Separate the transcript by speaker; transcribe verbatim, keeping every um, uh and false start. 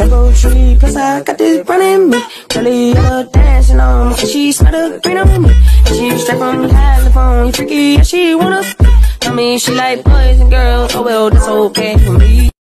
Speaker 1: apple tree. Plus I got this running me. Really yellow dancing on me. She smell the green on me. She straight from California, freaky, yeah, she wanna. Tell me she like boys and girls, oh well, that's okay for me.